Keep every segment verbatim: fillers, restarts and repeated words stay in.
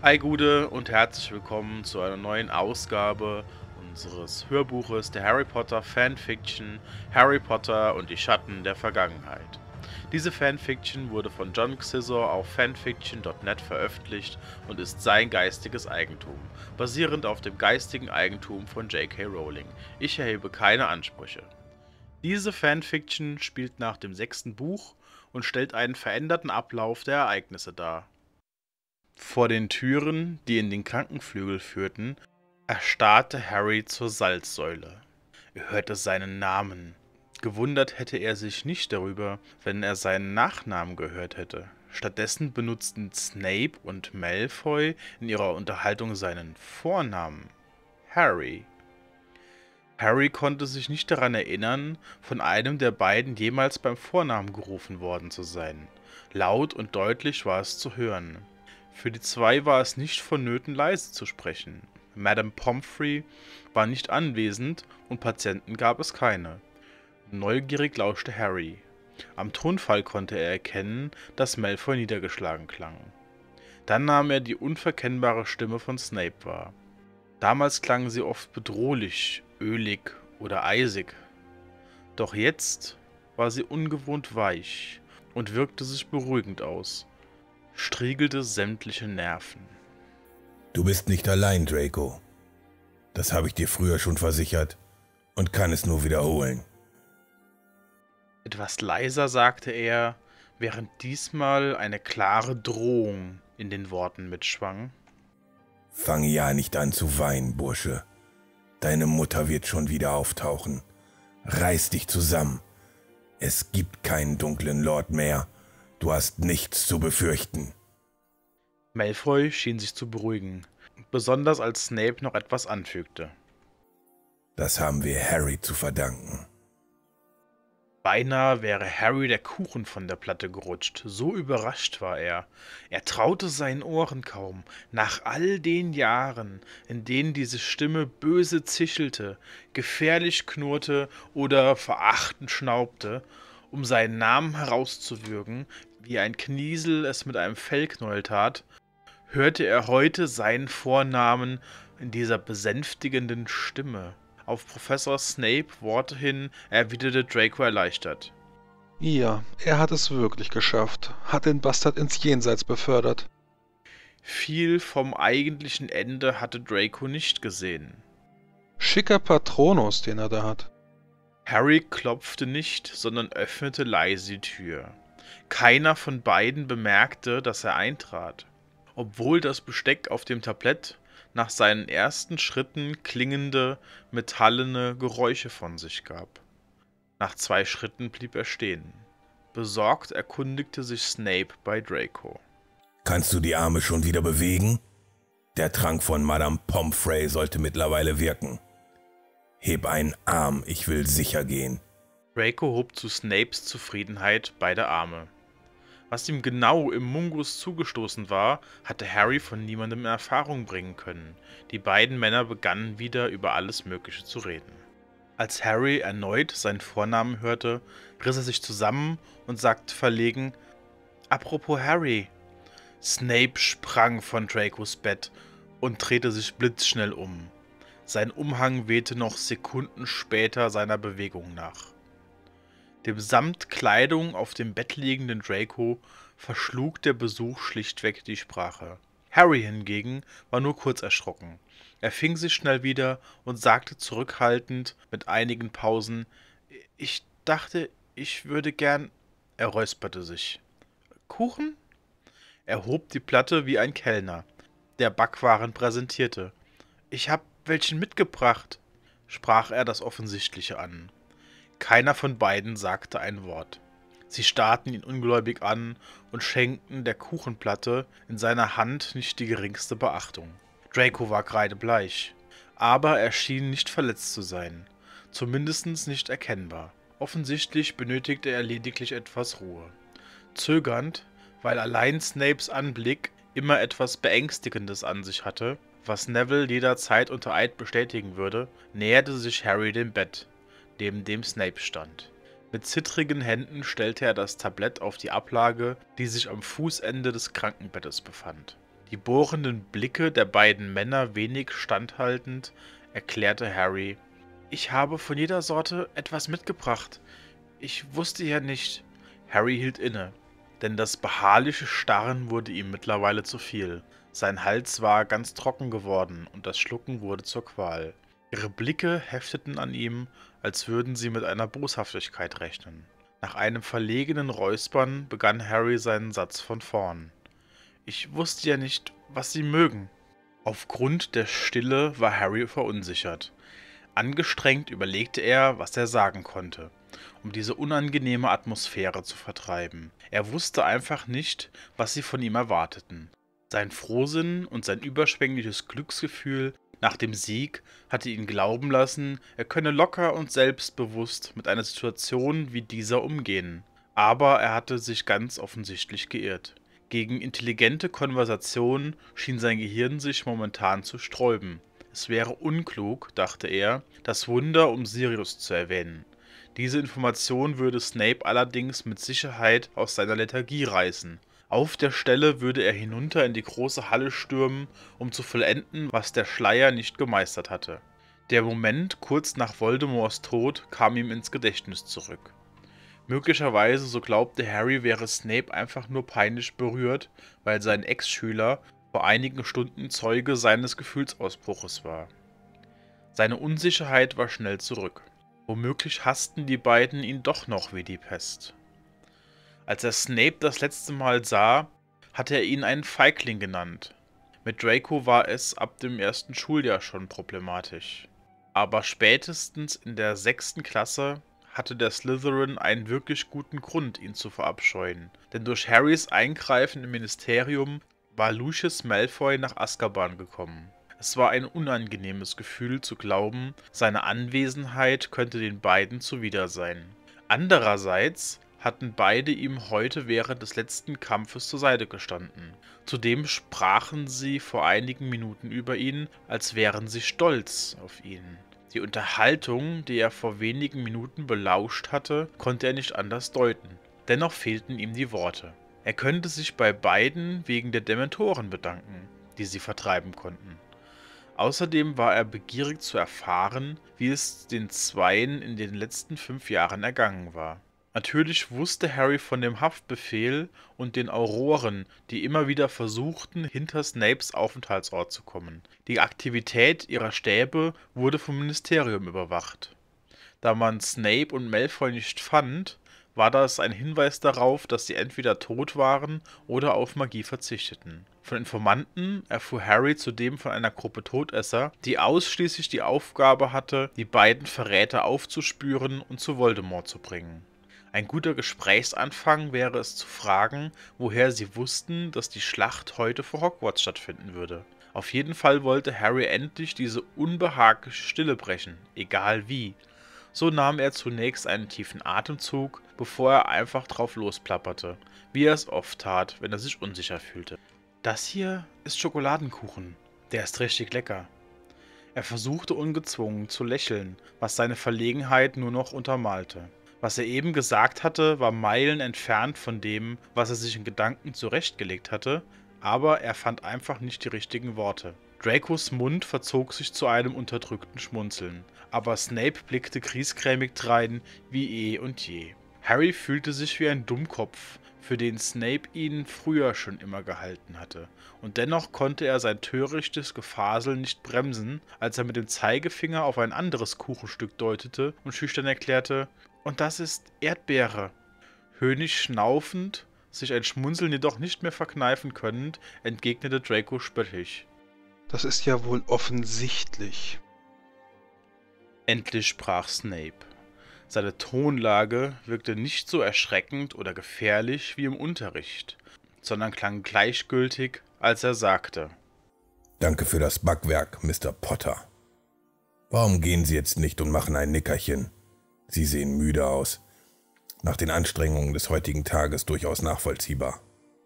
Hi Gude und herzlich willkommen zu einer neuen Ausgabe unseres Hörbuches der Harry Potter Fanfiction Harry Potter und die Schatten der Vergangenheit. Diese Fanfiction wurde von John Xizor auf fanfiction punkt net veröffentlicht und ist sein geistiges Eigentum, basierend auf dem geistigen Eigentum von J K Rowling. Ich erhebe keine Ansprüche. Diese Fanfiction spielt nach dem sechsten Buch und stellt einen veränderten Ablauf der Ereignisse dar. Vor den Türen, die in den Krankenflügel führten, erstarrte Harry zur Salzsäule. Er hörte seinen Namen. Gewundert hätte er sich nicht darüber, wenn er seinen Nachnamen gehört hätte. Stattdessen benutzten Snape und Malfoy in ihrer Unterhaltung seinen Vornamen: Harry. Harry konnte sich nicht daran erinnern, von einem der beiden jemals beim Vornamen gerufen worden zu sein. Laut und deutlich war es zu hören. Für die zwei war es nicht vonnöten, leise zu sprechen. Madame Pomfrey war nicht anwesend und Patienten gab es keine. Neugierig lauschte Harry. Am Tonfall konnte er erkennen, dass Malfoy niedergeschlagen klang. Dann nahm er die unverkennbare Stimme von Snape wahr. Damals klang sie oft bedrohlich, ölig oder eisig. Doch jetzt war sie ungewohnt weich und wirkte sich beruhigend aus, striegelte sämtliche Nerven. Du bist nicht allein, Draco. Das habe ich dir früher schon versichert und kann es nur wiederholen. Etwas leiser sagte er, während diesmal eine klare Drohung in den Worten mitschwang. Fange ja nicht an zu weinen, Bursche. Deine Mutter wird schon wieder auftauchen. Reiß dich zusammen. Es gibt keinen dunklen Lord mehr. Du hast nichts zu befürchten. Malfoy schien sich zu beruhigen, besonders als Snape noch etwas anfügte. Das haben wir Harry zu verdanken. Beinahe wäre Harry der Kuchen von der Platte gerutscht, so überrascht war er. Er traute seinen Ohren kaum. Nach all den Jahren, in denen diese Stimme böse zischelte, gefährlich knurrte oder verachtend schnaubte, um seinen Namen herauszuwürgen, wie ein Kniesel es mit einem Fellknäuel tat, hörte er heute seinen Vornamen in dieser besänftigenden Stimme. Auf Professor Snape Worte hin erwiderte Draco erleichtert. Ja, er hat es wirklich geschafft, hat den Bastard ins Jenseits befördert. Viel vom eigentlichen Ende hatte Draco nicht gesehen. Schicker Patronus, den er da hat. Harry klopfte nicht, sondern öffnete leise die Tür. Keiner von beiden bemerkte, dass er eintrat, obwohl das Besteck auf dem Tablett nach seinen ersten Schritten klingende, metallene Geräusche von sich gab. Nach zwei Schritten blieb er stehen. Besorgt erkundigte sich Snape bei Draco. Kannst du die Arme schon wieder bewegen? Der Trank von Madame Pomfrey sollte mittlerweile wirken. Heb einen Arm, ich will sicher gehen. Draco hob zu Snapes Zufriedenheit beide Arme. Was ihm genau im Mungus zugestoßen war, hatte Harry von niemandem in Erfahrung bringen können. Die beiden Männer begannen wieder über alles Mögliche zu reden. Als Harry erneut seinen Vornamen hörte, riss er sich zusammen und sagte verlegen: »Apropos Harry.« Snape sprang von Dracos Bett und drehte sich blitzschnell um. Sein Umhang wehte noch Sekunden später seiner Bewegung nach. Dem samt Kleidung auf dem Bett liegenden Draco verschlug der Besuch schlichtweg die Sprache. Harry hingegen war nur kurz erschrocken. Er fing sich schnell wieder und sagte zurückhaltend mit einigen Pausen: »Ich dachte, ich würde gern...« Er räusperte sich. »Kuchen?« Er hob die Platte wie ein Kellner, der Backwaren präsentierte. »Ich hab welchen mitgebracht«, sprach er das Offensichtliche an. Keiner von beiden sagte ein Wort. Sie starrten ihn ungläubig an und schenkten der Kuchenplatte in seiner Hand nicht die geringste Beachtung. Draco war kreidebleich, aber er schien nicht verletzt zu sein, zumindest nicht erkennbar. Offensichtlich benötigte er lediglich etwas Ruhe. Zögernd, weil allein Snapes Anblick immer etwas Beängstigendes an sich hatte, was Neville jederzeit unter Eid bestätigen würde, näherte sich Harry dem Bett, neben dem Snape stand. Mit zittrigen Händen stellte er das Tablett auf die Ablage, die sich am Fußende des Krankenbettes befand. Die bohrenden Blicke der beiden Männer wenig standhaltend, erklärte Harry: »Ich habe von jeder Sorte etwas mitgebracht. Ich wusste ja nicht.« Harry hielt inne, denn das beharrliche Starren wurde ihm mittlerweile zu viel. Sein Hals war ganz trocken geworden und das Schlucken wurde zur Qual. Ihre Blicke hefteten an ihm, als würden sie mit einer Boshaftigkeit rechnen. Nach einem verlegenen Räuspern begann Harry seinen Satz von vorn. »Ich wusste ja nicht, was Sie mögen.« Aufgrund der Stille war Harry verunsichert. Angestrengt überlegte er, was er sagen konnte, um diese unangenehme Atmosphäre zu vertreiben. Er wusste einfach nicht, was sie von ihm erwarteten. Sein Frohsinn und sein überschwängliches Glücksgefühl nach dem Sieg hatte ihn glauben lassen, er könne locker und selbstbewusst mit einer Situation wie dieser umgehen. Aber er hatte sich ganz offensichtlich geirrt. Gegen intelligente Konversation schien sein Gehirn sich momentan zu sträuben. Es wäre unklug, dachte er, das Wunder um Sirius zu erwähnen. Diese Information würde Snape allerdings mit Sicherheit aus seiner Lethargie reißen. Auf der Stelle würde er hinunter in die große Halle stürmen, um zu vollenden, was der Schleier nicht gemeistert hatte. Der Moment kurz nach Voldemorts Tod kam ihm ins Gedächtnis zurück. Möglicherweise, so glaubte Harry, wäre Snape einfach nur peinlich berührt, weil sein Ex-Schüler vor einigen Stunden Zeuge seines Gefühlsausbruches war. Seine Unsicherheit war schnell zurück. Womöglich hassten die beiden ihn doch noch wie die Pest. Als er Snape das letzte Mal sah, hatte er ihn einen Feigling genannt. Mit Draco war es ab dem ersten Schuljahr schon problematisch. Aber spätestens in der sechsten Klasse hatte der Slytherin einen wirklich guten Grund, ihn zu verabscheuen. Denn durch Harrys Eingreifen im Ministerium war Lucius Malfoy nach Azkaban gekommen. Es war ein unangenehmes Gefühl zu glauben, seine Anwesenheit könnte den beiden zuwider sein. Andererseits hatten beide ihm heute während des letzten Kampfes zur Seite gestanden. Zudem sprachen sie vor einigen Minuten über ihn, als wären sie stolz auf ihn. Die Unterhaltung, die er vor wenigen Minuten belauscht hatte, konnte er nicht anders deuten. Dennoch fehlten ihm die Worte. Er könnte sich bei beiden wegen der Dementoren bedanken, die sie vertreiben konnten. Außerdem war er begierig zu erfahren, wie es den Zweien in den letzten fünf Jahren ergangen war. Natürlich wusste Harry von dem Haftbefehl und den Auroren, die immer wieder versuchten, hinter Snapes Aufenthaltsort zu kommen. Die Aktivität ihrer Stäbe wurde vom Ministerium überwacht. Da man Snape und Malfoy nicht fand, war das ein Hinweis darauf, dass sie entweder tot waren oder auf Magie verzichteten. Von Informanten erfuhr Harry zudem von einer Gruppe Todesser, die ausschließlich die Aufgabe hatte, die beiden Verräter aufzuspüren und zu Voldemort zu bringen. Ein guter Gesprächsanfang wäre es zu fragen, woher sie wussten, dass die Schlacht heute vor Hogwarts stattfinden würde. Auf jeden Fall wollte Harry endlich diese unbehagliche Stille brechen, egal wie. So nahm er zunächst einen tiefen Atemzug, bevor er einfach drauf losplapperte, wie er es oft tat, wenn er sich unsicher fühlte. »Das hier ist Schokoladenkuchen. Der ist richtig lecker.« Er versuchte ungezwungen zu lächeln, was seine Verlegenheit nur noch untermalte. Was er eben gesagt hatte, war Meilen entfernt von dem, was er sich in Gedanken zurechtgelegt hatte, aber er fand einfach nicht die richtigen Worte. Dracos Mund verzog sich zu einem unterdrückten Schmunzeln, aber Snape blickte griesgrämig drein wie eh und je. Harry fühlte sich wie ein Dummkopf, für den Snape ihn früher schon immer gehalten hatte, und dennoch konnte er sein törichtes Gefasel nicht bremsen, als er mit dem Zeigefinger auf ein anderes Kuchenstück deutete und schüchtern erklärte: »Und das ist Erdbeere.« Höhnisch schnaufend, sich ein Schmunzeln jedoch nicht mehr verkneifen könnend, entgegnete Draco spöttisch: »Das ist ja wohl offensichtlich.« Endlich sprach Snape. Seine Tonlage wirkte nicht so erschreckend oder gefährlich wie im Unterricht, sondern klang gleichgültig, als er sagte: »Danke für das Backwerk, Mister Potter. Warum gehen Sie jetzt nicht und machen ein Nickerchen? Sie sehen müde aus. Nach den Anstrengungen des heutigen Tages durchaus nachvollziehbar.«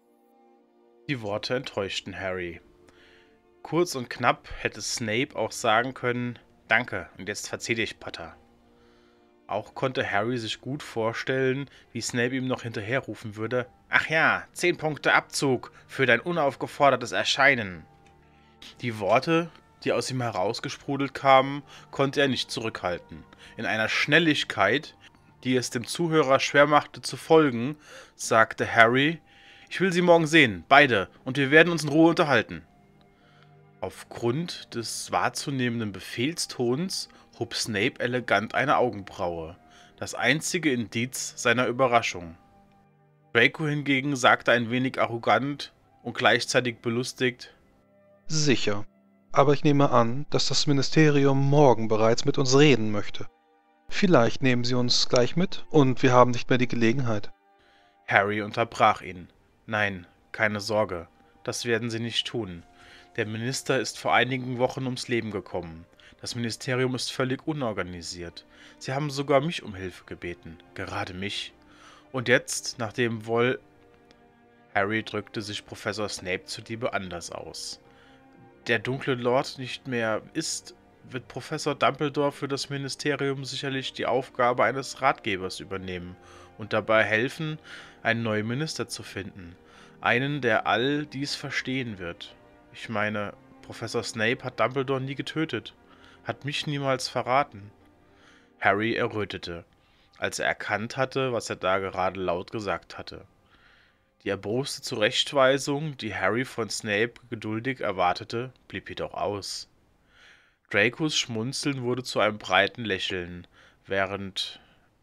Die Worte enttäuschten Harry. Kurz und knapp hätte Snape auch sagen können: »Danke, und jetzt verzieh dich, Potter.« Auch konnte Harry sich gut vorstellen, wie Snape ihm noch hinterherrufen würde: »Ach ja, zehn Punkte Abzug für dein unaufgefordertes Erscheinen.« Die Worte, die aus ihm herausgesprudelt kamen, konnte er nicht zurückhalten. In einer Schnelligkeit, die es dem Zuhörer schwer machte zu folgen, sagte Harry: »Ich will sie morgen sehen, beide, und wir werden uns in Ruhe unterhalten.« Aufgrund des wahrzunehmenden Befehlstons hob Snape elegant eine Augenbraue, das einzige Indiz seiner Überraschung. Draco hingegen sagte ein wenig arrogant und gleichzeitig belustigt: Sicher. Aber ich nehme an, dass das Ministerium morgen bereits mit uns reden möchte. Vielleicht nehmen Sie uns gleich mit und wir haben nicht mehr die Gelegenheit. Harry unterbrach ihn. »Nein, keine Sorge, das werden Sie nicht tun. Der Minister ist vor einigen Wochen ums Leben gekommen. Das Ministerium ist völlig unorganisiert. Sie haben sogar mich um Hilfe gebeten, gerade mich. Und jetzt, nachdem wohl...« Harry drückte sich Professor Snape zuliebe anders aus. »Der dunkle Lord nicht mehr ist, wird Professor Dumbledore für das Ministerium sicherlich die Aufgabe eines Ratgebers übernehmen und dabei helfen, einen neuen Minister zu finden. Einen, der all dies verstehen wird. Ich meine, Professor Snape hat Dumbledore nie getötet, hat mich niemals verraten.« Harry errötete, als er erkannt hatte, was er da gerade laut gesagt hatte. Die erboste Zurechtweisung, die Harry von Snape geduldig erwartete, blieb jedoch aus. Dracos Schmunzeln wurde zu einem breiten Lächeln, während,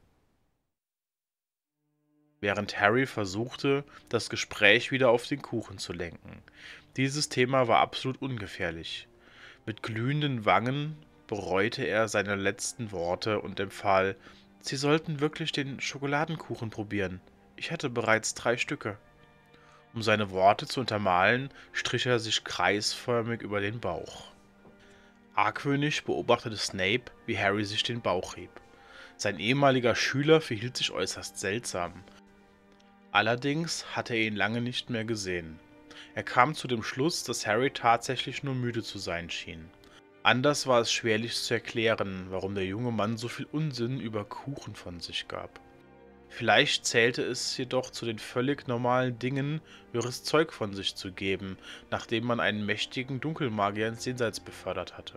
während Harry versuchte, das Gespräch wieder auf den Kuchen zu lenken. Dieses Thema war absolut ungefährlich. Mit glühenden Wangen bereute er seine letzten Worte und empfahl: »Sie sollten wirklich den Schokoladenkuchen probieren. Ich hatte bereits drei Stücke.« Um seine Worte zu untermalen, strich er sich kreisförmig über den Bauch. Argwöhnisch beobachtete Snape, wie Harry sich den Bauch rieb. Sein ehemaliger Schüler verhielt sich äußerst seltsam. Allerdings hatte er ihn lange nicht mehr gesehen. Er kam zu dem Schluss, dass Harry tatsächlich nur müde zu sein schien. Anders war es schwerlich zu erklären, warum der junge Mann so viel Unsinn über Kuchen von sich gab. Vielleicht zählte es jedoch zu den völlig normalen Dingen, wirres Zeug von sich zu geben, nachdem man einen mächtigen Dunkelmagier ins Jenseits befördert hatte.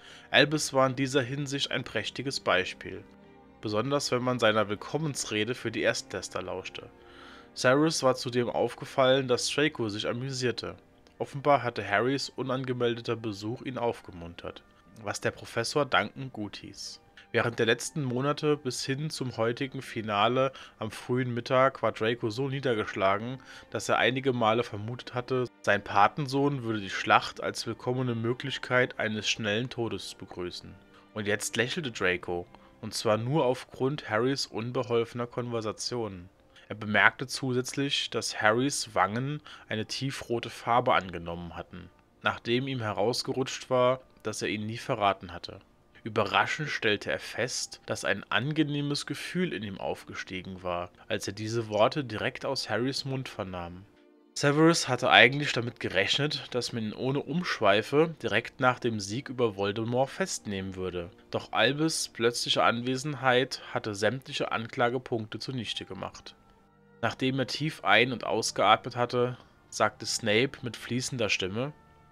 Albus war in dieser Hinsicht ein prächtiges Beispiel, besonders wenn man seiner Willkommensrede für die Erstklässler lauschte. Severus war zudem aufgefallen, dass Draco sich amüsierte. Offenbar hatte Harrys unangemeldeter Besuch ihn aufgemuntert, was der Professor dankend guthieß. Während der letzten Monate bis hin zum heutigen Finale am frühen Mittag war Draco so niedergeschlagen, dass er einige Male vermutet hatte, sein Patensohn würde die Schlacht als willkommene Möglichkeit eines schnellen Todes begrüßen. Und jetzt lächelte Draco, und zwar nur aufgrund Harrys unbeholfener Konversationen. Er bemerkte zusätzlich, dass Harrys Wangen eine tiefrote Farbe angenommen hatten, nachdem ihm herausgerutscht war, dass er ihn nie verraten hatte. Überraschend stellte er fest, dass ein angenehmes Gefühl in ihm aufgestiegen war, als er diese Worte direkt aus Harrys Mund vernahm. Severus hatte eigentlich damit gerechnet, dass man ihn ohne Umschweife direkt nach dem Sieg über Voldemort festnehmen würde. Doch Albus' plötzliche Anwesenheit hatte sämtliche Anklagepunkte zunichte gemacht. Nachdem er tief ein- und ausgeatmet hatte, sagte Snape mit fließender Stimme: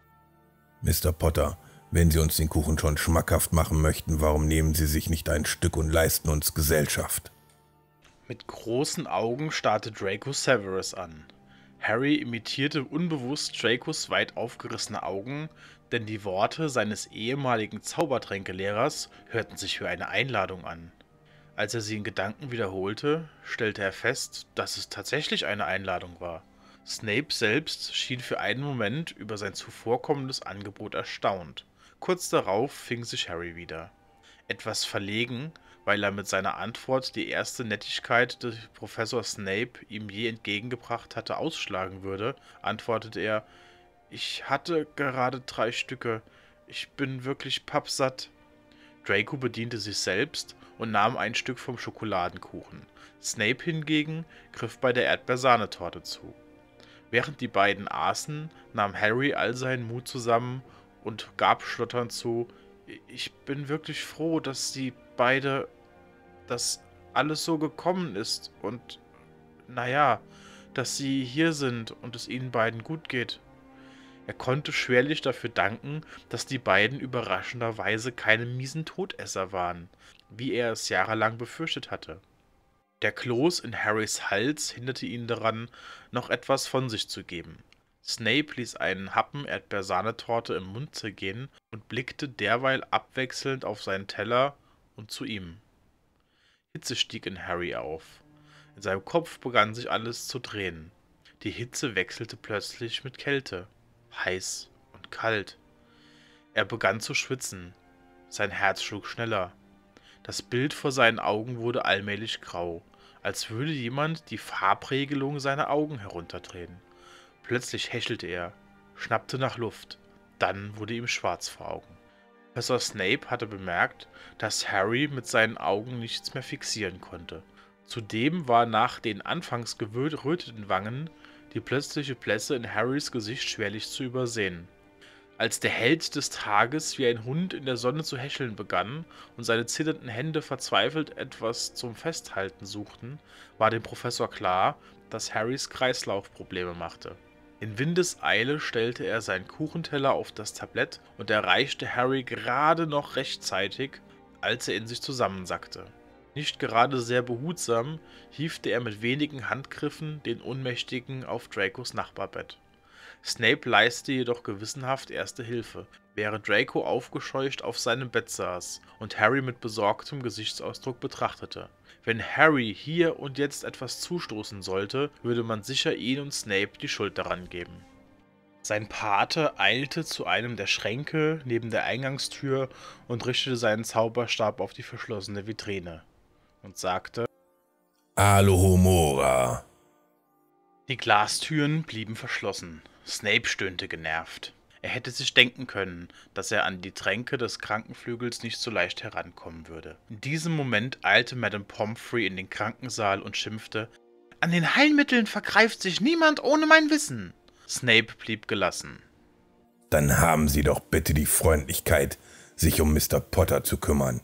»Mister Potter, wenn Sie uns den Kuchen schon schmackhaft machen möchten, warum nehmen Sie sich nicht ein Stück und leisten uns Gesellschaft?« Mit großen Augen starrte Draco Severus an. Harry imitierte unbewusst Dracos weit aufgerissene Augen, denn die Worte seines ehemaligen Zaubertränkelehrers hörten sich wie eine Einladung an. Als er sie in Gedanken wiederholte, stellte er fest, dass es tatsächlich eine Einladung war. Snape selbst schien für einen Moment über sein zuvorkommendes Angebot erstaunt. Kurz darauf fing sich Harry wieder. Etwas verlegen, weil er mit seiner Antwort die erste Nettigkeit, die Professor Snape ihm je entgegengebracht hatte, ausschlagen würde, antwortete er: »Ich hatte gerade drei Stücke. Ich bin wirklich pappsatt.« Draco bediente sich selbst und nahm ein Stück vom Schokoladenkuchen. Snape hingegen griff bei der Erdbeersahnetorte zu. Während die beiden aßen, nahm Harry all seinen Mut zusammen und gab stotternd zu: »Ich bin wirklich froh, dass Sie beide...« dass alles so gekommen ist und, naja, dass sie hier sind und es ihnen beiden gut geht. Er konnte schwerlich dafür danken, dass die beiden überraschenderweise keine miesen Todesser waren, wie er es jahrelang befürchtet hatte. Der Kloß in Harrys Hals hinderte ihn daran, noch etwas von sich zu geben. Snape ließ einen Happen Erdbeersahnetorte im Mund zergehen und blickte derweil abwechselnd auf seinen Teller und zu ihm. Hitze stieg in Harry auf. In seinem Kopf begann sich alles zu drehen. Die Hitze wechselte plötzlich mit Kälte, heiß und kalt. Er begann zu schwitzen. Sein Herz schlug schneller. Das Bild vor seinen Augen wurde allmählich grau, als würde jemand die Farbregelung seiner Augen herunterdrehen. Plötzlich hechelte er, schnappte nach Luft. Dann wurde ihm schwarz vor Augen. Professor Snape hatte bemerkt, dass Harry mit seinen Augen nichts mehr fixieren konnte. Zudem war nach den anfangs geröteten Wangen die plötzliche Blässe in Harrys Gesicht schwerlich zu übersehen. Als der Held des Tages wie ein Hund in der Sonne zu häscheln begann und seine zitternden Hände verzweifelt etwas zum Festhalten suchten, war dem Professor klar, dass Harrys Kreislauf Probleme machte. In Windeseile stellte er seinen Kuchenteller auf das Tablett und erreichte Harry gerade noch rechtzeitig, als er in sich zusammensackte. Nicht gerade sehr behutsam hiefte er mit wenigen Handgriffen den Ohnmächtigen auf Dracos Nachbarbett. Snape leistete jedoch gewissenhaft erste Hilfe, während Draco aufgescheucht auf seinem Bett saß und Harry mit besorgtem Gesichtsausdruck betrachtete. Wenn Harry hier und jetzt etwas zustoßen sollte, würde man sicher ihn und Snape die Schuld daran geben. Sein Pate eilte zu einem der Schränke neben der Eingangstür und richtete seinen Zauberstab auf die verschlossene Vitrine und sagte: Alohomora. Die Glastüren blieben verschlossen. Snape stöhnte genervt. Er hätte sich denken können, dass er an die Tränke des Krankenflügels nicht so leicht herankommen würde. In diesem Moment eilte Madame Pomfrey in den Krankensaal und schimpfte: »An den Heilmitteln vergreift sich niemand ohne mein Wissen!« Snape blieb gelassen. »Dann haben Sie doch bitte die Freundlichkeit, sich um Mister Potter zu kümmern.«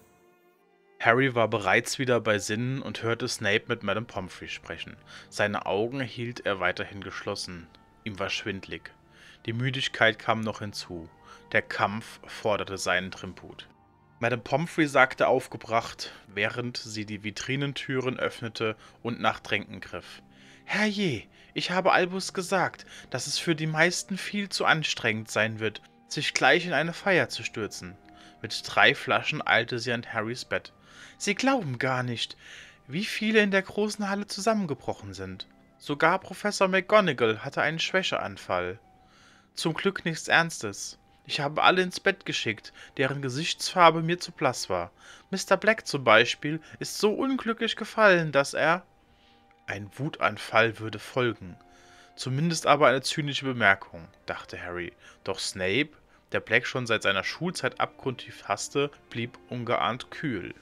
Harry war bereits wieder bei Sinnen und hörte Snape mit Madame Pomfrey sprechen. Seine Augen hielt er weiterhin geschlossen. Ihm war schwindlig. Die Müdigkeit kam noch hinzu. Der Kampf forderte seinen Tribut. Madame Pomfrey sagte aufgebracht, während sie die Vitrinentüren öffnete und nach Tränken griff: »Herrje, ich habe Albus gesagt, dass es für die meisten viel zu anstrengend sein wird, sich gleich in eine Feier zu stürzen.« Mit drei Flaschen eilte sie an Harrys Bett. »Sie glauben gar nicht, wie viele in der großen Halle zusammengebrochen sind. Sogar Professor McGonagall hatte einen Schwächeanfall. Zum Glück nichts Ernstes. Ich habe alle ins Bett geschickt, deren Gesichtsfarbe mir zu blass war. Mister Black zum Beispiel ist so unglücklich gefallen, dass er...« Ein Wutanfall würde folgen. Zumindest aber eine zynische Bemerkung, dachte Harry. Doch Snape, der Black schon seit seiner Schulzeit abgrundtief hasste, blieb ungeahnt kühl.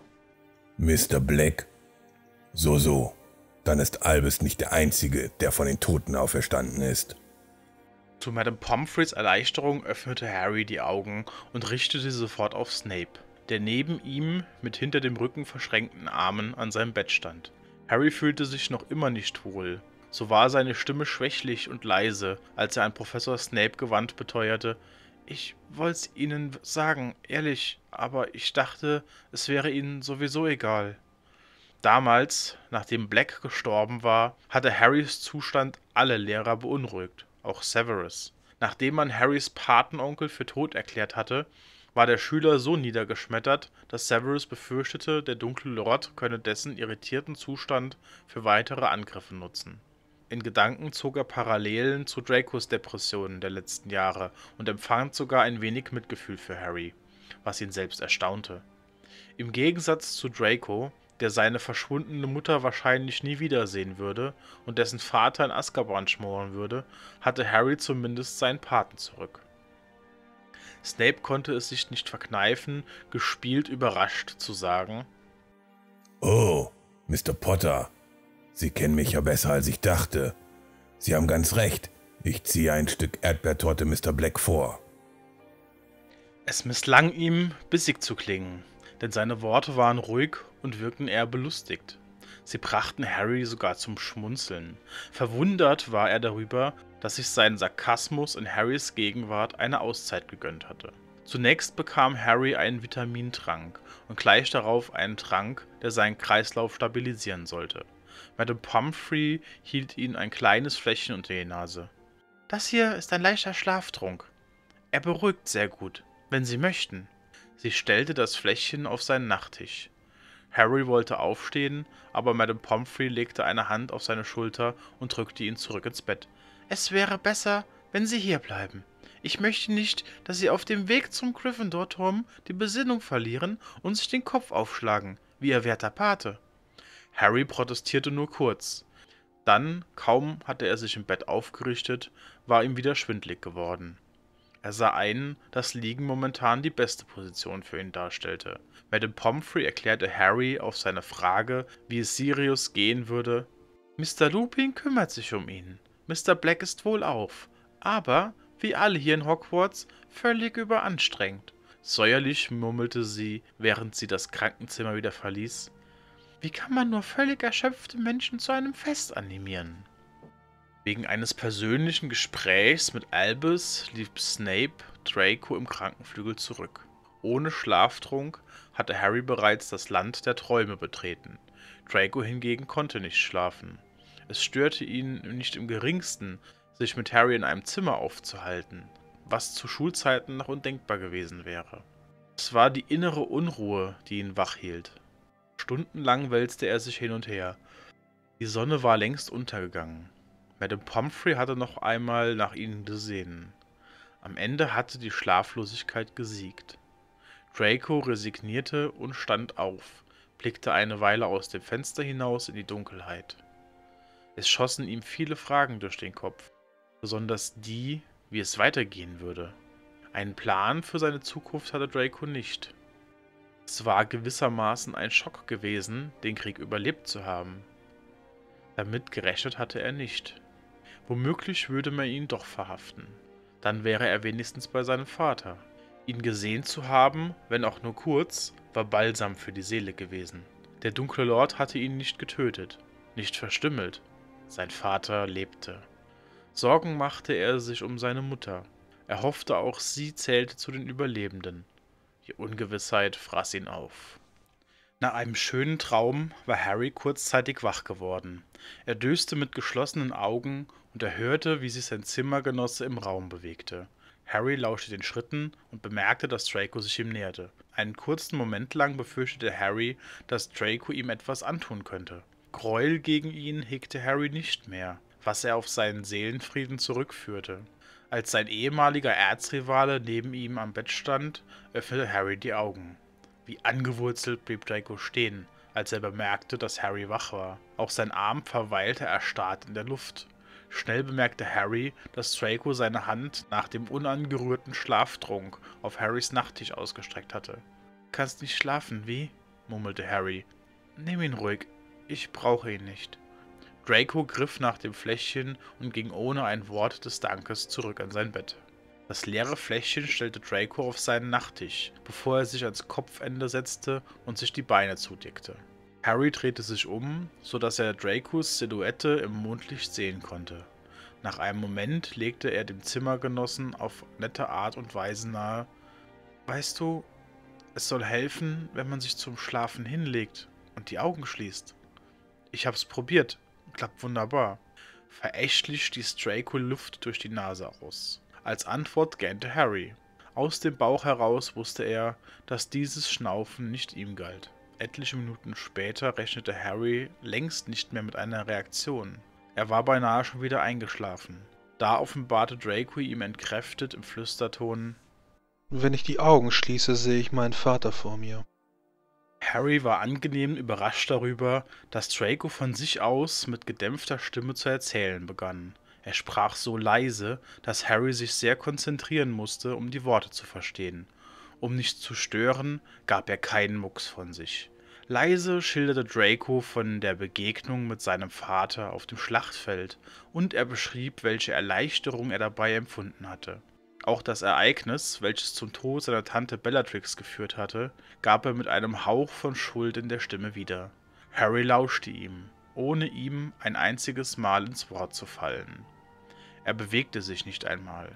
»Mister Black? So, so. Dann ist Albus nicht der Einzige, der von den Toten auferstanden ist.« Zu Madame Pomfreys Erleichterung öffnete Harry die Augen und richtete sie sofort auf Snape, der neben ihm mit hinter dem Rücken verschränkten Armen an seinem Bett stand. Harry fühlte sich noch immer nicht wohl. So war seine Stimme schwächlich und leise, als er an Professor Snape gewandt beteuerte: »Ich wollt's Ihnen sagen, ehrlich, aber ich dachte, es wäre Ihnen sowieso egal.« Damals, nachdem Black gestorben war, hatte Harrys Zustand alle Lehrer beunruhigt, auch Severus. Nachdem man Harrys Patenonkel für tot erklärt hatte, war der Schüler so niedergeschmettert, dass Severus befürchtete, der dunkle Lord könne dessen irritierten Zustand für weitere Angriffe nutzen. In Gedanken zog er Parallelen zu Dracos Depressionen der letzten Jahre und empfand sogar ein wenig Mitgefühl für Harry, was ihn selbst erstaunte. Im Gegensatz zu Draco, der seine verschwundene Mutter wahrscheinlich nie wiedersehen würde und dessen Vater in Azkaban schmoren würde, hatte Harry zumindest seinen Paten zurück. Snape konnte es sich nicht verkneifen, gespielt überrascht zu sagen: »Oh, Mister Potter, Sie kennen mich ja besser, als ich dachte. Sie haben ganz recht, ich ziehe ein Stück Erdbeertorte Mister Black vor.« Es misslang ihm, bissig zu klingen. denn seine Worte waren ruhig und wirkten eher belustigt. Sie brachten Harry sogar zum Schmunzeln. Verwundert war er darüber, dass sich sein Sarkasmus in Harrys Gegenwart eine Auszeit gegönnt hatte. Zunächst bekam Harry einen Vitamintrank und gleich darauf einen Trank, der seinen Kreislauf stabilisieren sollte. Madame Pomfrey hielt ihm ein kleines Fläschchen unter die Nase. »Das hier ist ein leichter Schlaftrunk. Er beruhigt sehr gut, wenn Sie möchten.« Sie stellte das Fläschchen auf seinen Nachttisch. Harry wollte aufstehen, aber Madame Pomfrey legte eine Hand auf seine Schulter und drückte ihn zurück ins Bett. »Es wäre besser, wenn Sie hier bleiben. Ich möchte nicht, dass Sie auf dem Weg zum Gryffindor-Turm die Besinnung verlieren und sich den Kopf aufschlagen, wie Ihr werter Pate.« Harry protestierte nur kurz. Dann, kaum hatte er sich im Bett aufgerichtet, war ihm wieder schwindlig geworden. Er sah ein, dass Liegen momentan die beste Position für ihn darstellte. Madame Pomfrey erklärte Harry auf seine Frage, wie es Sirius gehen würde: »Mister Lupin kümmert sich um ihn. Mister Black ist wohlauf, aber, wie alle hier in Hogwarts, völlig überanstrengt.« Säuerlich murmelte sie, während sie das Krankenzimmer wieder verließ. »Wie kann man nur völlig erschöpfte Menschen zu einem Fest animieren?« Wegen eines persönlichen Gesprächs mit Albus lief Snape Draco im Krankenflügel zurück. Ohne Schlaftrunk hatte Harry bereits das Land der Träume betreten. Draco hingegen konnte nicht schlafen. Es störte ihn nicht im geringsten, sich mit Harry in einem Zimmer aufzuhalten, was zu Schulzeiten noch undenkbar gewesen wäre. Es war die innere Unruhe, die ihn wach hielt. Stundenlang wälzte er sich hin und her. Die Sonne war längst untergegangen. Madame Pomfrey hatte noch einmal nach ihnen gesehen. Am Ende hatte die Schlaflosigkeit gesiegt. Draco resignierte und stand auf, blickte eine Weile aus dem Fenster hinaus in die Dunkelheit. Es schossen ihm viele Fragen durch den Kopf, besonders die, wie es weitergehen würde. Einen Plan für seine Zukunft hatte Draco nicht. Es war gewissermaßen ein Schock gewesen, den Krieg überlebt zu haben. Damit gerechnet hatte er nicht. Womöglich würde man ihn doch verhaften. Dann wäre er wenigstens bei seinem Vater. Ihn gesehen zu haben, wenn auch nur kurz, war Balsam für die Seele gewesen. Der dunkle Lord hatte ihn nicht getötet, nicht verstümmelt. Sein Vater lebte. Sorgen machte er sich um seine Mutter. Er hoffte, auch sie zählte zu den Überlebenden. Die Ungewissheit fraß ihn auf. Nach einem schönen Traum war Harry kurzzeitig wach geworden. Er döste mit geschlossenen Augen und er hörte, wie sich sein Zimmergenosse im Raum bewegte. Harry lauschte den Schritten und bemerkte, dass Draco sich ihm näherte. Einen kurzen Moment lang befürchtete Harry, dass Draco ihm etwas antun könnte. Gräuel gegen ihn hegte Harry nicht mehr, was er auf seinen Seelenfrieden zurückführte. Als sein ehemaliger Erzrivale neben ihm am Bett stand, öffnete Harry die Augen. Wie angewurzelt blieb Draco stehen, als er bemerkte, dass Harry wach war. Auch sein Arm verweilte erstarrt in der Luft. Schnell bemerkte Harry, dass Draco seine Hand nach dem unangerührten Schlaftrunk auf Harrys Nachttisch ausgestreckt hatte. »Du kannst nicht schlafen, wie?« murmelte Harry. »Nimm ihn ruhig, ich brauche ihn nicht.« Draco griff nach dem Fläschchen und ging ohne ein Wort des Dankes zurück an sein Bett. Das leere Fläschchen stellte Draco auf seinen Nachttisch, bevor er sich ans Kopfende setzte und sich die Beine zudeckte. Harry drehte sich um, so dass er Dracos Silhouette im Mondlicht sehen konnte. Nach einem Moment legte er dem Zimmergenossen auf nette Art und Weise nahe: »Weißt du, es soll helfen, wenn man sich zum Schlafen hinlegt und die Augen schließt. Ich hab's probiert, klappt wunderbar.« Verächtlich stieß Draco Luft durch die Nase aus. Als Antwort gähnte Harry. Aus dem Bauch heraus wusste er, dass dieses Schnaufen nicht ihm galt. Etliche Minuten später rechnete Harry längst nicht mehr mit einer Reaktion. Er war beinahe schon wieder eingeschlafen. Da offenbarte Draco ihm entkräftet im Flüsterton: »Wenn ich die Augen schließe, sehe ich meinen Vater vor mir.« Harry war angenehm überrascht darüber, dass Draco von sich aus mit gedämpfter Stimme zu erzählen begann. Er sprach so leise, dass Harry sich sehr konzentrieren musste, um die Worte zu verstehen. Um nicht zu stören, gab er keinen Mucks von sich. Leise schilderte Draco von der Begegnung mit seinem Vater auf dem Schlachtfeld und er beschrieb, welche Erleichterung er dabei empfunden hatte. Auch das Ereignis, welches zum Tod seiner Tante Bellatrix geführt hatte, gab er mit einem Hauch von Schuld in der Stimme wieder. Harry lauschte ihm, ohne ihm ein einziges Mal ins Wort zu fallen. Er bewegte sich nicht einmal.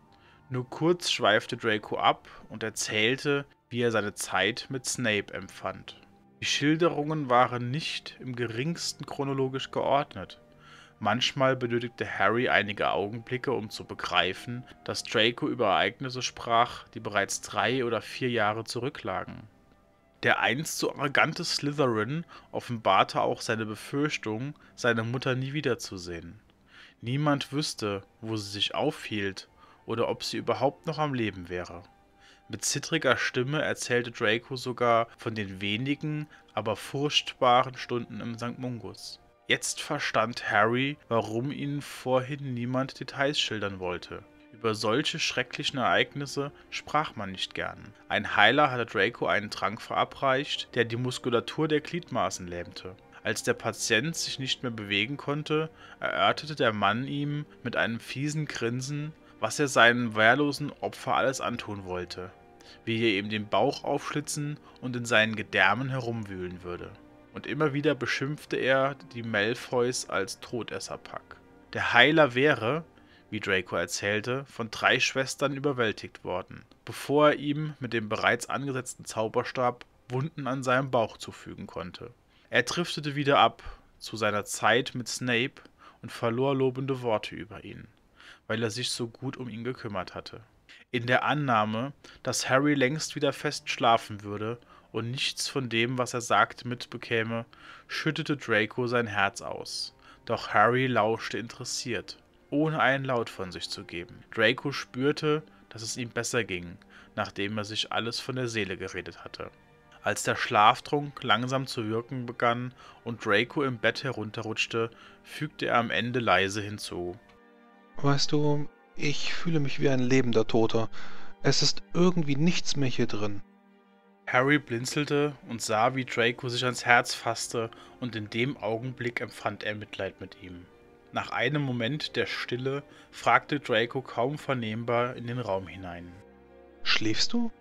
Nur kurz schweifte Draco ab und erzählte, wie er seine Zeit mit Snape empfand. Die Schilderungen waren nicht im geringsten chronologisch geordnet. Manchmal benötigte Harry einige Augenblicke, um zu begreifen, dass Draco über Ereignisse sprach, die bereits drei oder vier Jahre zurücklagen. Der einst so arrogante Slytherin offenbarte auch seine Befürchtung, seine Mutter nie wiederzusehen. Niemand wüsste, wo sie sich aufhielt oder ob sie überhaupt noch am Leben wäre. Mit zittriger Stimme erzählte Draco sogar von den wenigen, aber furchtbaren Stunden im Sankt Mungus. Jetzt verstand Harry, warum ihnen vorhin niemand Details schildern wollte. Über solche schrecklichen Ereignisse sprach man nicht gern. Ein Heiler hatte Draco einen Trank verabreicht, der die Muskulatur der Gliedmaßen lähmte. Als der Patient sich nicht mehr bewegen konnte, erörterte der Mann ihm mit einem fiesen Grinsen, was er seinem wehrlosen Opfer alles antun wollte, wie er ihm den Bauch aufschlitzen und in seinen Gedärmen herumwühlen würde. Und immer wieder beschimpfte er die Malfoys als Todesserpack. Der Heiler wäre, wie Draco erzählte, von drei Schwestern überwältigt worden, bevor er ihm mit dem bereits angesetzten Zauberstab Wunden an seinem Bauch zufügen konnte. Er driftete wieder ab zu seiner Zeit mit Snape und verlor lobende Worte über ihn, weil er sich so gut um ihn gekümmert hatte. In der Annahme, dass Harry längst wieder fest schlafen würde und nichts von dem, was er sagte, mitbekäme, schüttete Draco sein Herz aus. Doch Harry lauschte interessiert, ohne einen Laut von sich zu geben. Draco spürte, dass es ihm besser ging, nachdem er sich alles von der Seele geredet hatte. Als der Schlaftrunk langsam zu wirken begann und Draco im Bett herunterrutschte, fügte er am Ende leise hinzu: Weißt du, ich fühle mich wie ein lebender Toter. Es ist irgendwie nichts mehr hier drin. Harry blinzelte und sah, wie Draco sich ans Herz fasste, und in dem Augenblick empfand er Mitleid mit ihm. Nach einem Moment der Stille fragte Draco kaum vernehmbar in den Raum hinein: Schläfst du?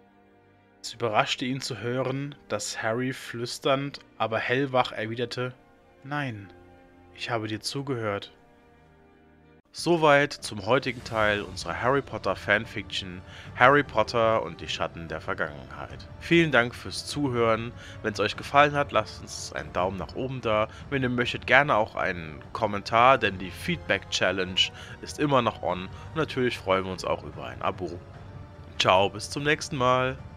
Es überraschte ihn zu hören, dass Harry flüsternd, aber hellwach erwiderte: Nein, ich habe dir zugehört. Soweit zum heutigen Teil unserer Harry Potter Fanfiction Harry Potter und die Schatten der Vergangenheit. Vielen Dank fürs Zuhören. Wenn es euch gefallen hat, lasst uns einen Daumen nach oben da. Wenn ihr möchtet, gerne auch einen Kommentar, denn die Feedback Challenge ist immer noch on. Und natürlich freuen wir uns auch über ein Abo. Ciao, bis zum nächsten Mal.